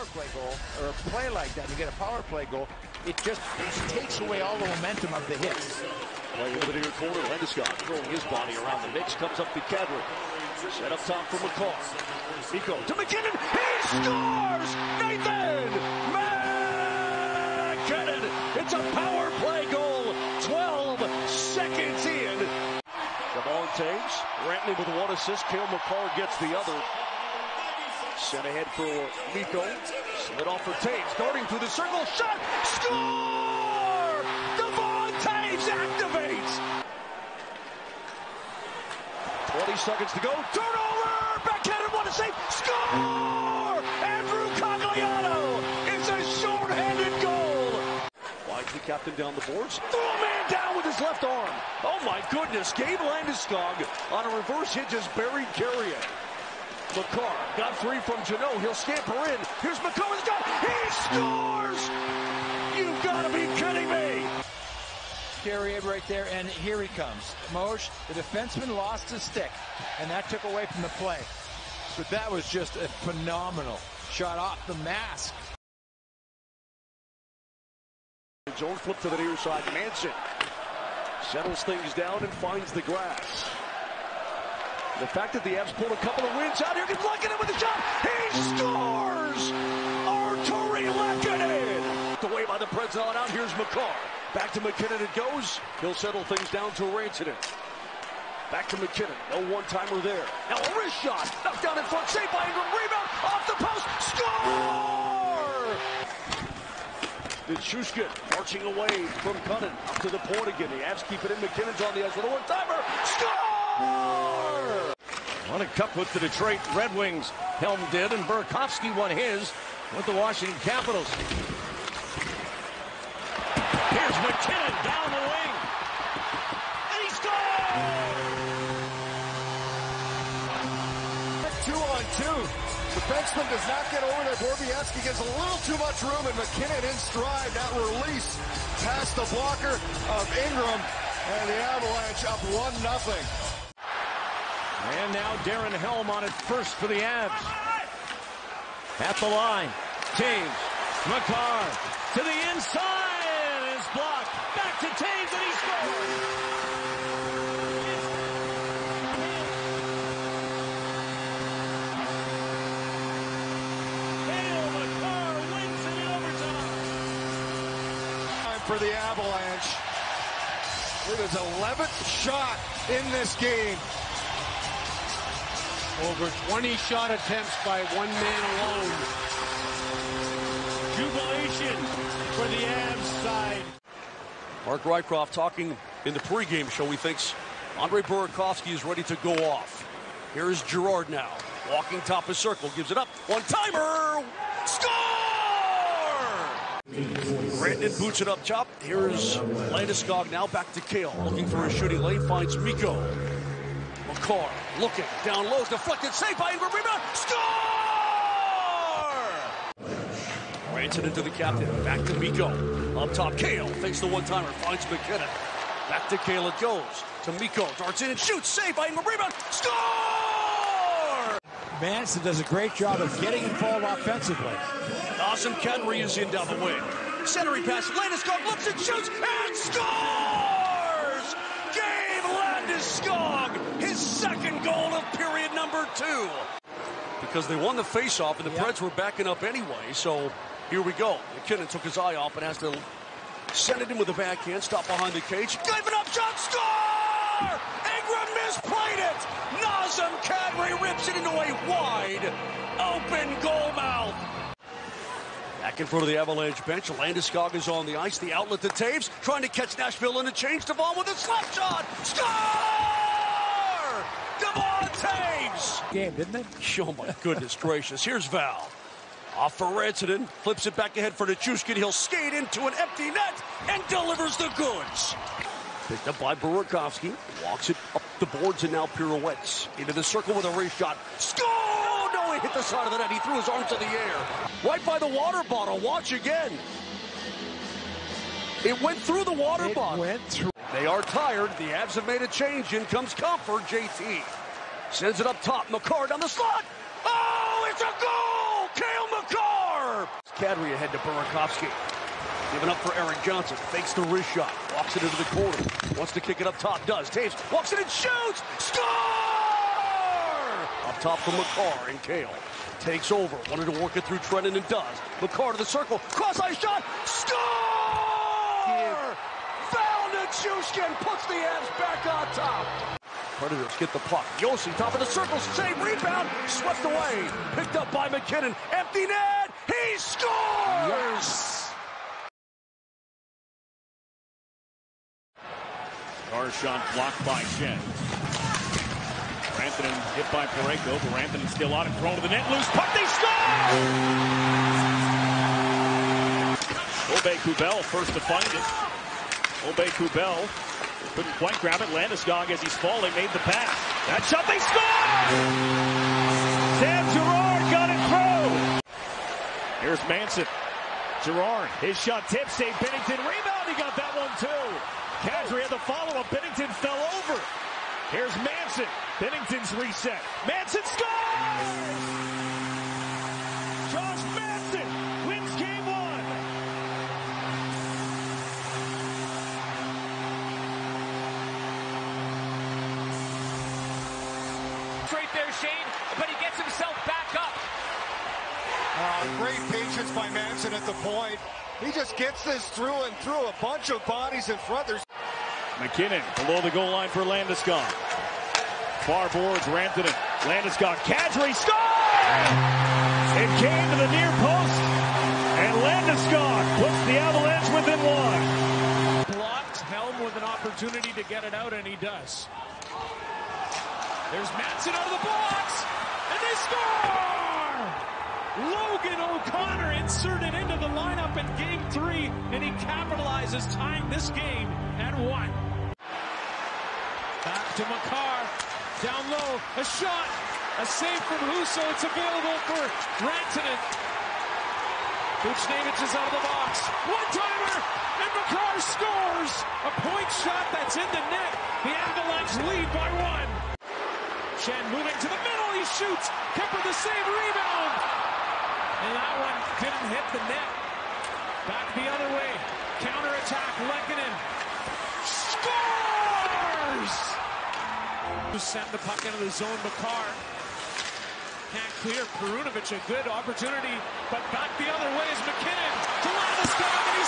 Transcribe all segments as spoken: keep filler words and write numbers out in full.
play goal, or a play like that, you get a power play goal, it just it takes away all the momentum of the hits. Playing into the near corner, Landeskog throwing his body around the mix, comes up to Kadri. Set up top for McCarr. Mikko to McKinnon, he scores! Nathan McKinnon! It's a power play goal, twelve seconds in. The ball and Taves, Rantanen with one assist, Cale McCarr gets the other. Sent ahead for Mikko, slid off for Taves, darting through the circle, shot, score! Devon Taves activates! twenty seconds to go, turnover! Backhanded, what a save, score! Andrew Cogliano! It's a short-handed goal! Winds the captain down the boards, threw a man down with his left arm. Oh my goodness, Gabe Landeskog on a reverse hit just buried Carrier. McCarr got three from Janot. He'll scamper in. Here's McCarr with a gun. He scores! You've got to be kidding me! Carrier right there, and here he comes. Moj, the defenseman, lost his stick, and that took away from the play. But that was just a phenomenal shot off the mask. Zone flip to the near side. Manson settles things down and finds the grass. The fact that the Avs pulled a couple of wins out here, can Lehkonen with a shot. He scores! Artturi Lehkonen! Away by the Preds on out. Here's McCarr. Back to McKinnon it goes. He'll settle things down to Rantanen. Back to McKinnon. No one-timer there. Now a wrist shot. Knocked down in front. Saved by Ingram. Rebound. Off the post. Score! Nichushkin marching away from Cunnin. Up to the point again. The Avs keep it in. McKinnon's on the ice with a one-timer. Score! Won a cup with the Detroit Red Wings. Helm did, and Burakovsky won his with the Washington Capitals. Here's McKinnon down the wing. And he scores! Two on two. The defenseman does not get over there. Borowiecki gets a little too much room, and McKinnon in stride. That release past the blocker of Ingram, and the Avalanche up one nothing. And now Darren Helm on it first for the Avs. At the line, Taves, McCarr to the inside, is blocked. Back to Taves, and he scores. Cale McCarr wins it in overtime. Time for the Avalanche. It is eleventh shot in this game. Over twenty shot attempts by one man alone. Jubilation for the Avs side. Mark Rycroft talking in the pregame show. He thinks Andre Burakovsky is ready to go off. Here's Girard now. Walking top of circle. Gives it up. One-timer. Score! Rantanen boots it up top. Here's Landeskog now back to Cale. Looking for a shooting lane. Finds Mikko. McCarr looking down low, deflected, saved by Ingram, rebound, score! Rantanen into the captain, back to Mikko. Up top, Cale fakes the one-timer, finds McKinnon. Back to Cale it goes, to Mikko, darts in and shoots, saved by Ingram, rebound, score! Manson does a great job of getting involved offensively. Awesome Kadri is in down the wing. Centering pass, Landeskog looks and shoots, and scores! Gabe Landeskog, his second goal of period number two. Because they won the faceoff and the yep. Preds were backing up anyway, so here we go. McKinnon took his eye off and has to send it in with a backhand, stop behind the cage, give it up, shot, score! Ingram misplayed it! Nazem Kadri rips it into a wide open goal mouth. Back in front of the Avalanche bench, Landeskog is on the ice, the outlet to Taves, trying to catch Nashville in the change. Devon with a slap shot, score! Devon Taves! Game, didn't it? Oh my goodness gracious, here's Val. Off for Rantanen, flips it back ahead for Nichushkin. He'll skate into an empty net and delivers the goods. Picked up by Burakovsky, walks it up the boards and now pirouettes. Into the circle with a race shot, score! No, he hit the side of the net, he threw his arms in the air. Right by the water bottle, watch again. It went through the water it bottle. Went through. They are tired, the Avs have made a change. In comes Comfort, J T. Sends it up top, McCarr down the slot. Oh, it's a goal! Cale McCarr! Kadri ahead to Burakovsky. Giving up for Eric Johnson. Fakes the wrist shot. Walks it into the corner. Wants to kick it up top. Does. Taves. Walks it and shoots. Score! Up top from McCarr and Kale. Takes over. Wanted to work it through Trenton and does. McCarr to the circle. Cross-eye shot. Score! Val Nichushkin puts the Avs back on top. Predators get the puck. Yossi, top of the circle. Save. Rebound. Swept away. Picked up by McKinnon. Empty net. He scores! Yes. Our shot blocked by Shen. Rantanen hit by Parayko. Rantanen still on it, thrown to the net, loose puck, they score! Aube-Kubel first to find it. Aube-Kubel couldn't quite grab it. Landeskog, as he's falling, made the pass. That shot, they score! Sam Girard got it through. Here's Manson. Girard, his shot tipped, save Binnington, rebound, he got that one too. Kadri had the follow-up. Binnington fell over. Here's Manson. Binnington's reset. Manson scores! Josh Manson wins game one. Straight there, Shane, but he gets himself back up. Uh, great patience by Manson at the point. He just gets this through and through a bunch of bodies in front. There's McKinnon below the goal line for Landeskog. Far boards, Rantanen. Landeskog, Kadri scores! It came to the near post, and Landeskog puts the Avalanche within one. Blocked, Helm with an opportunity to get it out, and he does. There's Manson out of the box, and they score! Logan O'Connor inserted into the lineup in game three, and he capitalizes, tying this game at one. Back to McCarr, down low, a shot, a save from Husso, it's available for Rantanen. Buchnevich is out of the box, one-timer, and McCarr scores! A point shot that's in the net, the Avalanche lead by one. Shen moving to the middle, he shoots, Kemper the save, rebound! And that one didn't hit the net. Back the other way. Counter-attack, Lehkonen scores! Send the puck into the zone, McCarr. Can't clear. Perunovich, a good opportunity, but back the other way is McKinnon to Landeskog, and he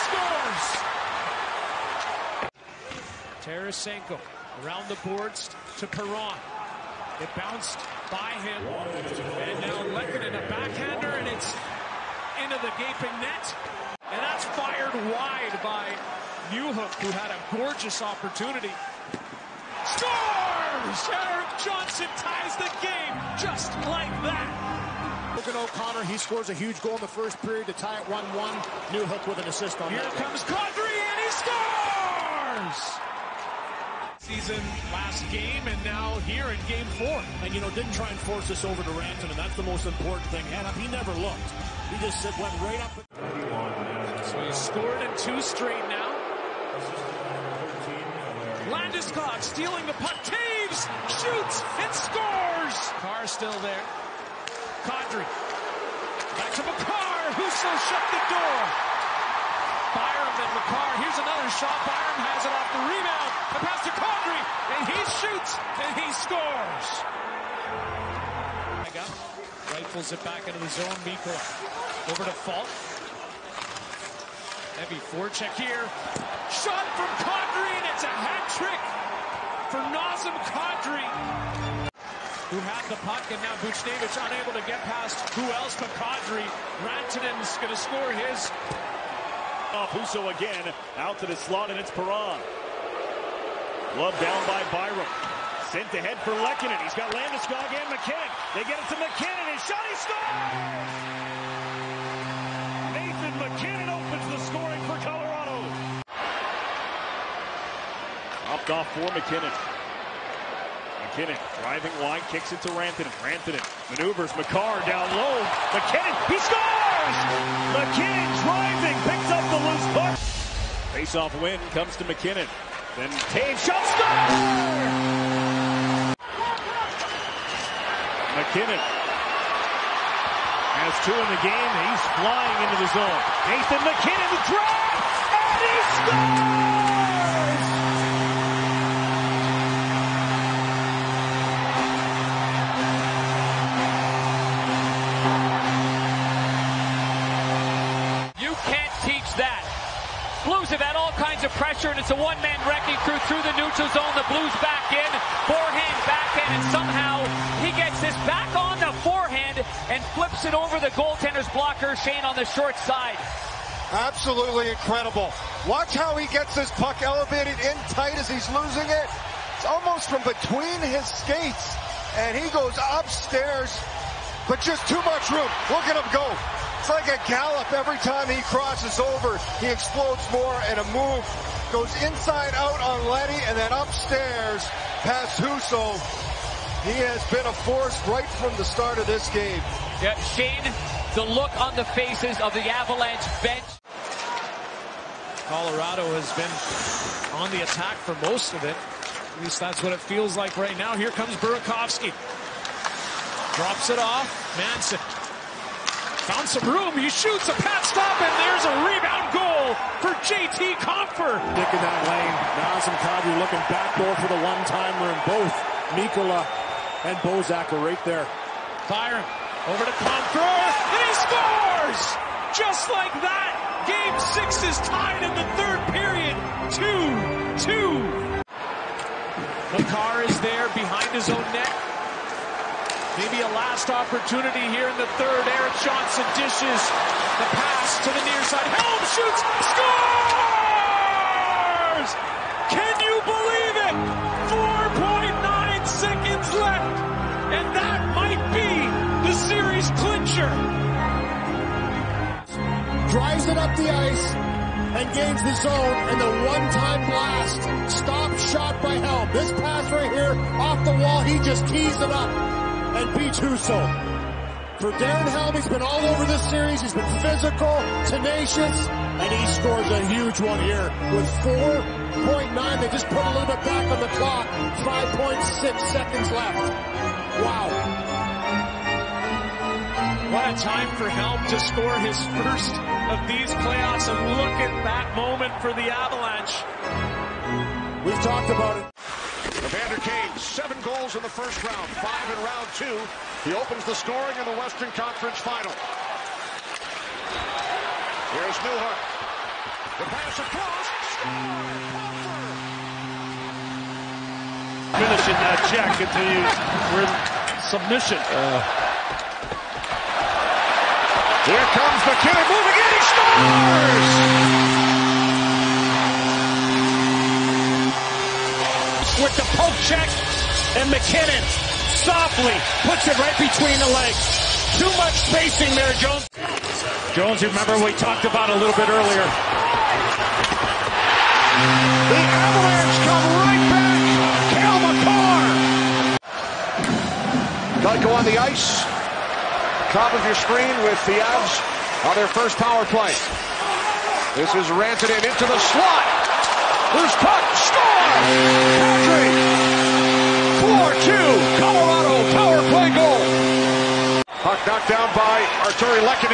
scores! Tarasenko around the boards to Perron. It bounced by him, and now Lehkonen, a backhander, and it's into the gaping net. And that's fired wide by Newhook, who had a gorgeous opportunity. Scores! Eric Johnson ties the game just like that. Logan O'Connor, he scores a huge goal in the first period to tie it one one. Newhook with an assist on Here that. Here comes Kadri, and he scores! Season last game, and now here in game four. And, you know, didn't try and force this over to Rantanen. That's the most important thing. And he never looked. He just went right up. So he's scored in two straight now. Landeskog stealing the puck. Taves shoots and scores. Carr still there. Kadri. Back to McCarr. Husso shut the door. Byram and McCarr. Here's another shot. Byram has it off the rebound. A pass to Kadri, and he shoots, and he scores. Rifles it back into the zone. Mikko over to Falk. Heavy forecheck here. Shot from Kadri, and it's a hat trick for Nazem Kadri, who had the puck, and now Buchnevich unable to get past who else but Kadri. Rantanen's going to score his. Off Husso again, out to the slot, and it's Perron. Glove down by Byram. Sent ahead for Lehkonen. He's got Landeskog and McKinnon. They get it to McKinnon. His shot, he scores! Nathan McKinnon opens the scoring for Colorado. Upped off for McKinnon. McKinnon driving wide, kicks it to Rantanen. Rantanen maneuvers McCarr down low. McKinnon, he scores! McKinnon driving, picks up the loose puck. Face-off win comes to McKinnon. Then Taves shot, score! McKinnon has has two in the game. He's flying into the zone. Nathan McKinnon, the drive, and he scores! You can't teach that. Blues have had all kinds of pressure, and it's a one-man wrecking crew through the neutral zone. The Blues back in, forehand, backhand, and somehow he gets this back on the forehand and flips it over the goaltender's blocker, Shane, on the short side. Absolutely incredible. Watch how he gets this puck elevated in tight as he's losing it. It's almost from between his skates, and he goes upstairs, but just too much room. Look at him go. It's like a gallop every time he crosses over. He explodes more, and a move goes inside out on Letty and then upstairs past Husso. He has been a force right from the start of this game. Yeah, Shane, the look on the faces of the Avalanche bench. Colorado has been on the attack for most of it. At least that's what it feels like right now. Here comes Burakovsky. Drops it off. Manson found some room. He shoots a pat stop, and there's a rebound goal for J T Compher. Dick in that lane. Now some Kadri looking backdoor for the one-timer, and both Mikkola and Bozak are right there. Byron over to Compher, and he scores! Just like that, game six is tied in the third period. two two. Makar is there behind his own net. Maybe a last opportunity here in the third. Eric Johnson dishes the pass to the near side. Helm shoots, scores! Can you believe it? four point nine seconds left, and that might be the series clincher. Drives it up the ice and gains the zone, and the one-time blast. Stop shot by Helm. This pass right here off the wall, he just tees it up and beats Husso. For Darren Helm, he's been all over this series. He's been physical, tenacious, and he scores a huge one here with four point nine. They just put a little bit back on the clock. five point six seconds left. Wow. What a time for Helm to score his first of these playoffs, and look at that moment for the Avalanche. We've talked about it. Evander Kane, seven goals in the first round, five in round two. He opens the scoring in the Western Conference Final. Here's Newhart. The pass across. Finishing that check continues with submission. Uh. Here comes McKinnon moving in. He scores! With the poke check, and McKinnon softly puts it right between the legs. Too much spacing there, Jones. Jones, you remember we talked about a little bit earlier. The Avalanche come right back. Cale Makar. Geico on the ice. Top of your screen with the Avs on their first power play. This is ranted in into the slot. Loose puck, score! Patrick! four two, Colorado power play goal. Puck knocked down by Arturi Lehkonen.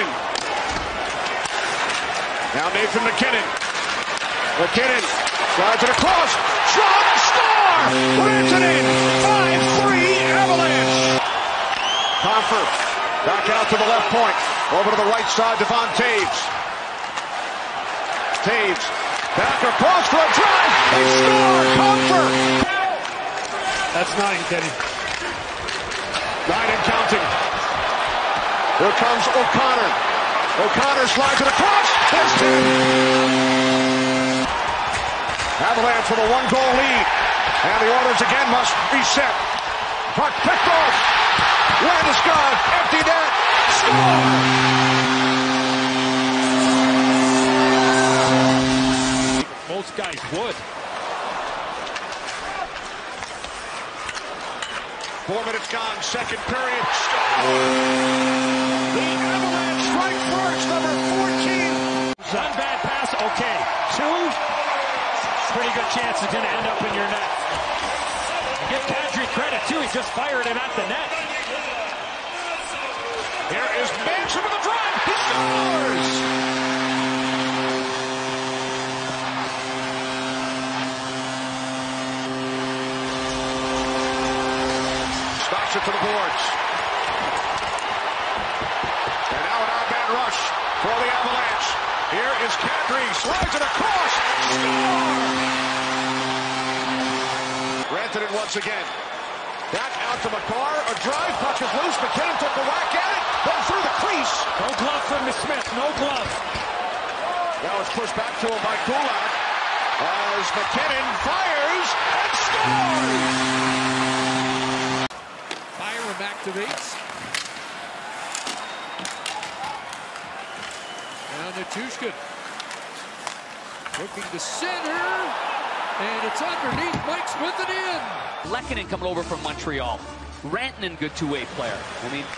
Now Nathan McKinnon. McKinnon drives it across. Shot, score! Ranted in, five three Avalanche. Compher back out to the left point. Over to the right side, Devon Taves. Taves back across for a drive. They score! Compher! That's nine, Kenny. Nine and counting. Here comes O'Connor. O'Connor slides it across. There's ten. Avalanche with a one-goal lead. And the Oilers again must reset. Puck picked off. Landeskog, empty net. Score! Most guys would. Four minutes gone, second period. The Avalanche strike first, number fourteen. One bad pass, okay. Two, pretty good chance it's going to end up in your net. Give Kadri credit, too. He just fired it at the net. Here is Manson with to the boards. And now an out-man rush for the Avalanche. Here is Kadri, slides it across. Score! Rantanen once again. Back out to Makar. A drive, puck is loose. McKinnon took a whack at it, then through the crease. No glove from Smith. No glove. Now it's pushed back to him by Kulak. As McKinnon fires and scores! Byram activates. Now Nichushkin. Looking to center. And it's underneath Mike Smith and in. Lehkonen coming over from Montreal. Rantanen, good two-way player. I mean...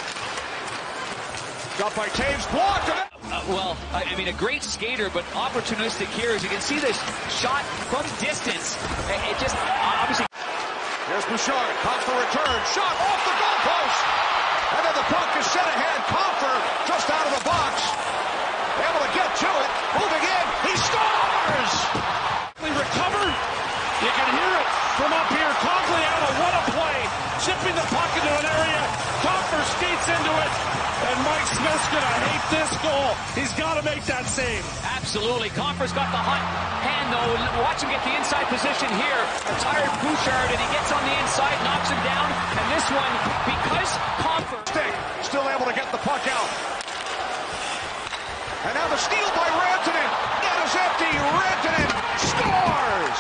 Got by Taves, blocked. Uh, well, I, I mean, a great skater, but opportunistic here. As you can see this shot from distance. It, it just, obviously... Here's Bouchard, Compher return, shot off the goalpost. And then the puck is sent ahead. Compher just out of the box. Able to get to it, moving in, he scores! We recover. You can hear it from up here. Cogliano, what a play. Chipping the puck into an area. Compher skates into it. And Mike Smith's going to hate this goal. He's got to make that save. Absolutely. Compher's got the hot hand, though. Watch him get the inside position here. A tired Bouchard, and he gets on the inside, knocks him down. And this one, because Compher... Still able to get the puck out. And now the steal by Rantanen. Net is empty. Rantanen scores!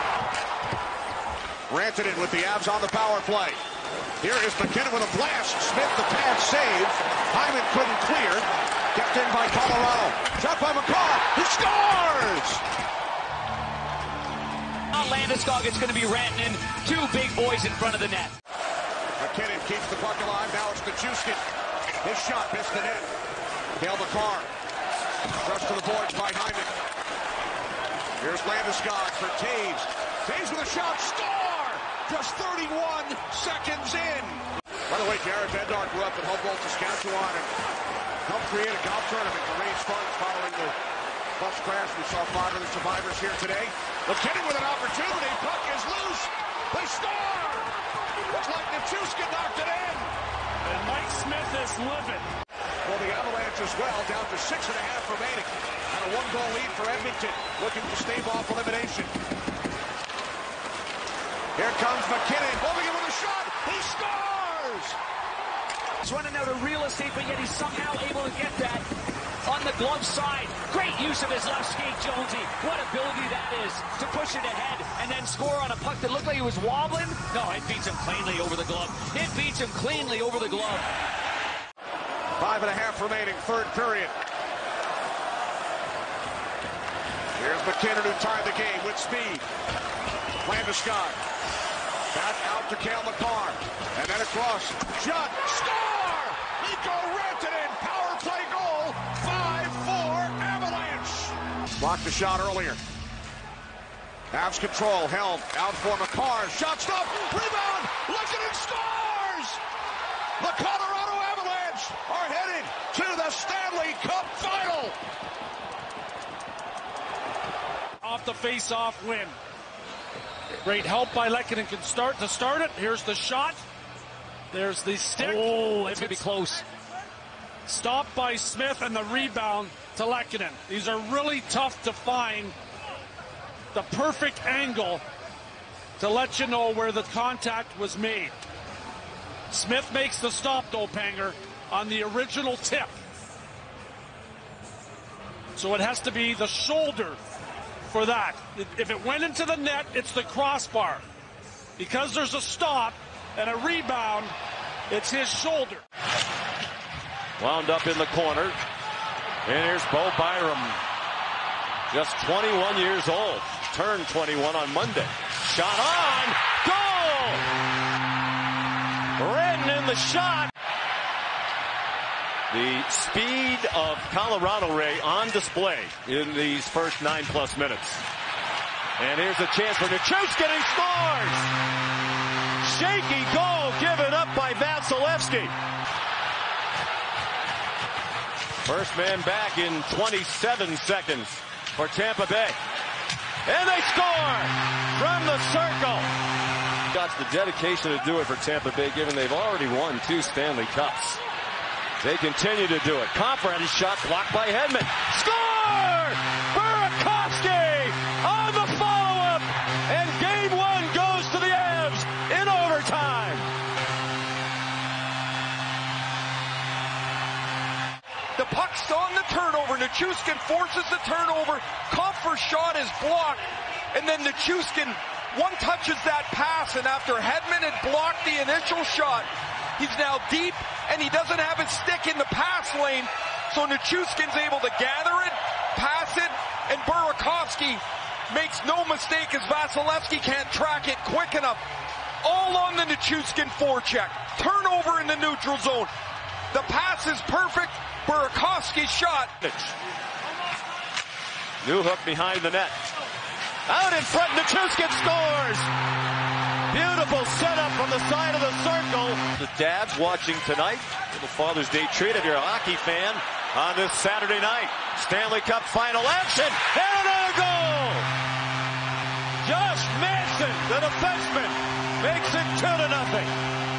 Rantanen with the Avs on the power play. Here is McKinnon with a blast. Smith, the pad save. Hyman couldn't clear. Kept in by Colorado. Shot by Makar. He scores! Not Landeskog. It's going to be Rantanen. Two big boys in front of the net. McKinnon keeps the puck alive. Now it's Nichushkin. His shot missed the net. Cale Makar. Rush to the boards by Hyman. Here's Landeskog for Taves. Taves with a shot. Score! Just thirty-one seconds in. By the way, Jared Bednar grew up in Humboldt, Saskatchewan, and helped create a golf tournament to raise funds following the bus crash. We saw five of the survivors here today. McKinnon with an opportunity. Puck is loose. They score! Looks like Nichushkin knocked it in. And Mike Smith is livid. Well, the Avalanche as well, down to six and a half remaining. And a one-goal lead for Edmonton, looking to stave off elimination. Here comes McKinnon, moving in with a shot. He scores! He's running out of real estate, but yet he's somehow able to get that on the glove side. Great use of his left skate, Jonesy. What ability that is to push it ahead and then score on a puck that looked like it was wobbling. No, it beats him cleanly over the glove. It beats him cleanly over the glove. Five and a half remaining, third period. Here's McKinnon who tied the game with speed. Landeskog. Back out to Cale Makar. And then across. Shot. Score! Mikko Rantanen. Power play goal. five four Avalanche. Blocked the shot earlier. Avs control. Held. Out for Makar. Shot stop. Rebound. Lehkonen scores! The Colorado Avalanche are headed to the Stanley Cup final. Off the face-off win. Great help by Lehkonen can start to start it. Here's the shot. There's the stick. Oh, it's going to be close. Stopped by Smith and the rebound to Lehkonen. These are really tough to find the perfect angle to let you know where the contact was made. Smith makes the stop, though, Panger, on the original tip. So it has to be the shoulder for that. If it went into the net, it's the crossbar. Because there's a stop and a rebound, it's his shoulder. Wound up in the corner. And here's Bo Byram. Just twenty-one years old. Turned twenty-one on Monday. Shot on. Goal! Redden in the shot. The speed of Colorado, Ray, on display in these first nine plus minutes. And here's a chance for Nichushkin. He scores! Shaky goal given up by Vasilevsky. First man back in twenty-seven seconds for Tampa Bay. And they score from the circle. Got shots, the dedication to do it for Tampa Bay, given they've already won two Stanley Cups. They continue to do it. Confident shot blocked by Hedman. Score! Burakovsky on the follow-up, and game one goes to the Avs in overtime. The puck's on the turnover. Nichushkin forces the turnover. Comfort's shot is blocked. And then Nichushkin one touches that pass, and after Hedman had blocked the initial shot, he's now deep, and he doesn't have his stick in the pass lane. So Nichushkin's able to gather it, pass it, and Burakovsky makes no mistake as Vasilevsky can't track it quick enough. All on the Nichushkin forecheck. Turnover in the neutral zone. The pass is perfect. Burakovsky's shot. New hook behind the net. Out in front, Nichushkin scores! Beautiful setup from the side of the circle. The dads watching tonight. Little Father's Day treat if you're a hockey fan on this Saturday night. Stanley Cup final action, and another goal! Josh Manson, the defenseman, makes it two to nothing.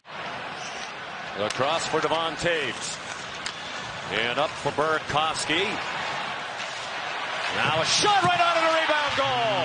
Across for Devon Taves. And up for Burakovsky. Now a shot right on the rebound goal.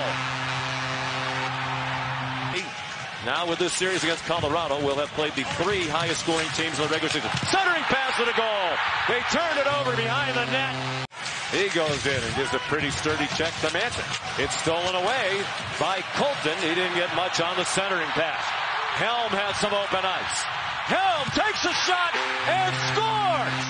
Now with this series against Colorado, we'll have played the three highest scoring teams in the regular season. Centering pass to the goal. They turned it over behind the net. He goes in and gives a pretty sturdy check to Manson. It's stolen away by Colton. He didn't get much on the centering pass. Helm has some open ice. Helm takes a shot and scores.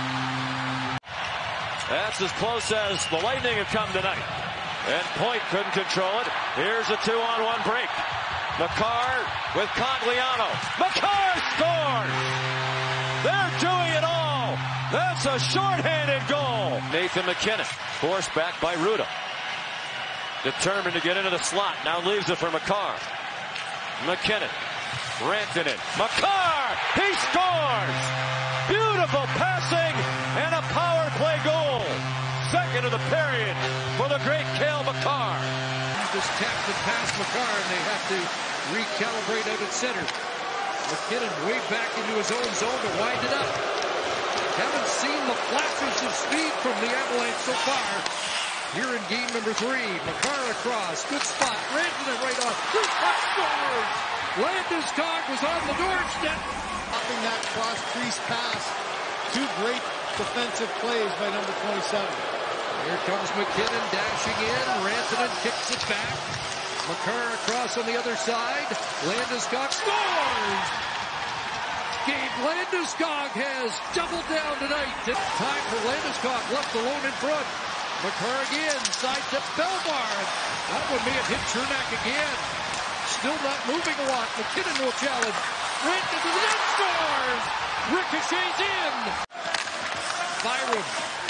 That's as close as the Lightning have come tonight. And Point couldn't control it. Here's a two-on-one break. Makar with Cogliano. Makar scores! They're doing it all. That's a shorthanded goal. Nathan McKinnon, forced back by Ruda. Determined to get into the slot. Now leaves it for Makar. McKinnon. Rantanen. Makar! He scores! Beautiful passing and a power play goal. Second of the period for the great Cale Makar. Just tapped it past Makar, and they have to recalibrate out at center. McKinnon way back into his own zone to wind it up. Haven't seen the flashes of speed from the Avalanche so far. Here in game number three, Makar across, good spot, Rantanen right off, two puck scores. Landeskog was on the doorstep. Popping that cross-crease pass. Two great defensive plays by number twenty-seven. Here comes McKinnon dashing in. Rantanen kicks it back. Makar across on the other side. Landeskog scores! Gabe Landeskog has doubled down tonight. Time for Landeskog left alone in front. Makar again, side to Belmar. That one may have hit Chernak again. Still not moving a lot. McKinnon will challenge. Rantanen to the net, scores! Ricochets in. Byram.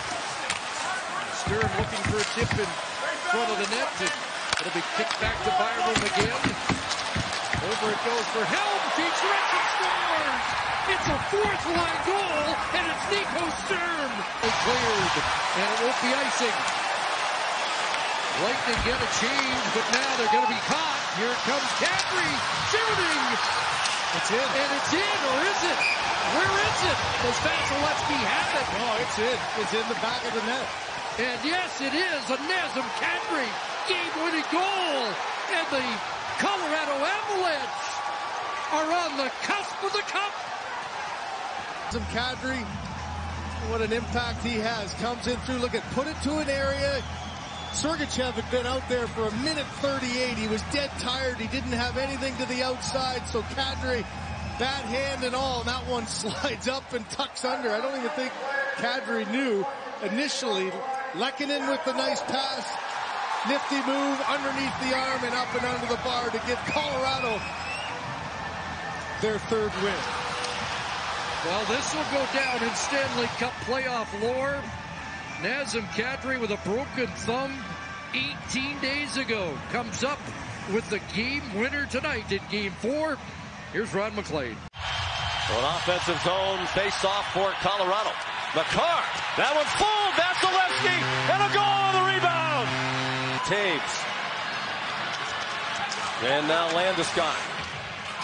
Stern looking for a tip in front of the net. It'll be kicked back to Byram again. Over it goes for Helm. Keeps Rickon scores! It's a fourth line goal, and it's Nico Sturm. They cleared, and it won't be icing. Lightning get a change, but now they're going to be caught. Here comes Kadri shooting. It's in. And it's in, or is it? Where is it? Does Vasilevsky have it? No, it's in. It's in the back of the net. And yes, it is a Nazem Kadri game-winning goal. And the Colorado Avalanche are on the cusp of the cup. Nazem Kadri, what an impact he has. Comes in through, look at, put it to an area. Sergachev had been out there for a minute thirty-eight. He was dead tired. He didn't have anything to the outside. So Kadri, bad hand and all, and that one slides up and tucks under. I don't even think Kadri knew initially. Lehkonen with the nice pass. Nifty move underneath the arm and up and under the bar to give Colorado their third win. Well, this will go down in Stanley Cup playoff lore. Nazem Kadri with a broken thumb eighteen days ago comes up with the game winner tonight in game four. Here's Ron McLean. So an offensive zone face-off for Colorado. Makar, that one full, Vasilevsky, and a goal on the rebound. Taves. And now Landeskog.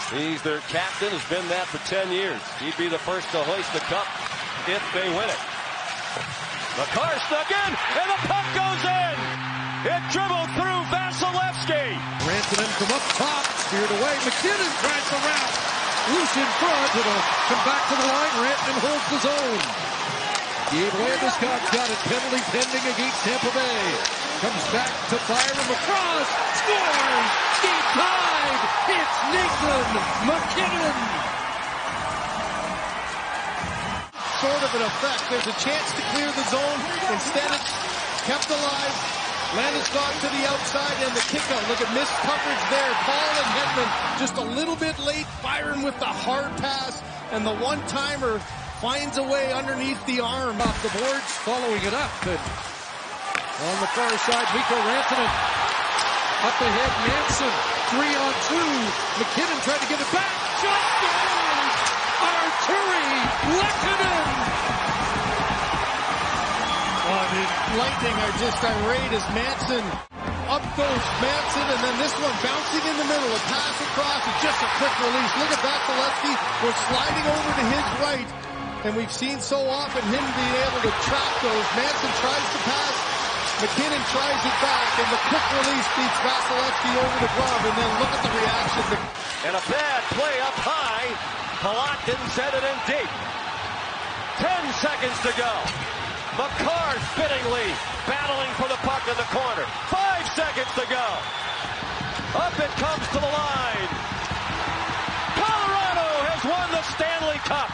He's their captain, has been that for ten years. He'd be the first to hoist the cup if they win it. Makar stuck in, and the puck goes in. It dribbled through Vasilevsky. Rantanen from up top, steered away. McKinnon tries to wrap. Loose in front, it'll come back to the line. Rantanen holds his own. Gabe Landeskog's got it. Penalty pending against Tampa Bay. Comes back to Byram across. Scores! Game tied! It's Nathan McKinnon! Sort of an effect. There's a chance to clear the zone. Instead, it's kept alive. Landeskog to the outside and the kick-out. Look at missed coverage there. Paul and Hedman just a little bit late. Byron with the hard pass. And the one-timer finds a way underneath the arm. Off the boards, following it up. And on the far side, Mikko Rantanen. Up ahead, Manson. Three on two. McKinnon tried to give it back. Just goes! Arturi Lehkonen! Oh, the Lightning are just irate as Manson. Up goes Manson, and then this one bouncing in the middle. A pass across, it's just a quick release. Look at Vasilevsky. We're sliding over to his right. And we've seen so often him being able to trap those. Manson tries to pass. McKinnon tries it back, and the quick release beats Vasilevsky over the glove. And then look at the reaction. And a bad play up high. Palat didn't set it in deep. Ten seconds to go. Makar fittingly battling for the puck in the corner. Five seconds to go. Up it comes to the line. Colorado has won the Stanley Cup.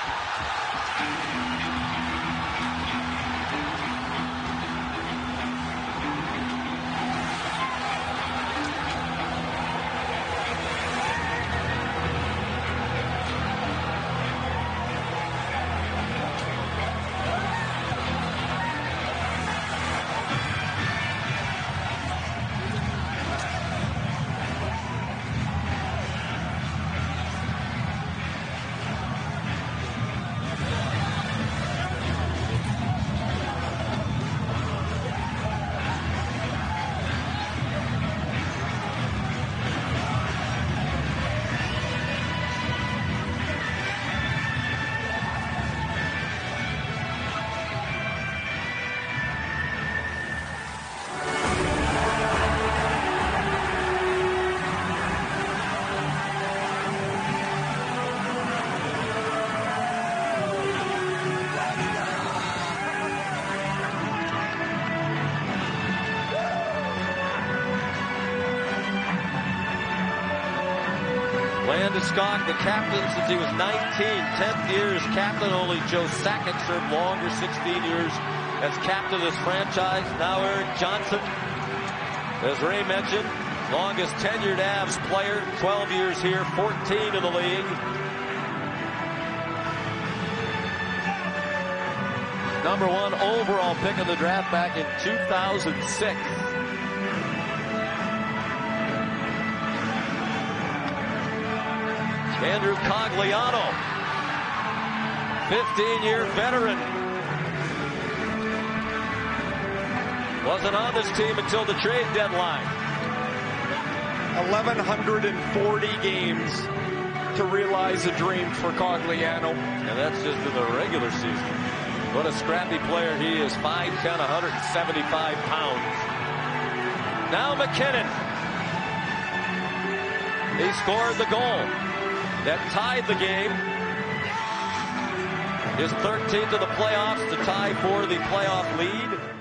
Landeskog, the captain since he was nineteen, tenth year as captain. Only Joe Sakic served longer, sixteen years as captain of this franchise. Now Eric Johnson, as Ray mentioned, longest tenured Avs player, twelve years here, fourteen in the league. Number one overall pick of the draft back in two thousand six. Andrew Cogliano, fifteen year veteran. Wasn't on this team until the trade deadline. eleven forty games to realize a dream for Cogliano. And that's just in the regular season. What a scrappy player he is. five ten, one hundred seventy-five pounds. Now McKinnon. He scored the goal that tied the game. His thirteenth of the playoffs to tie for the playoff lead.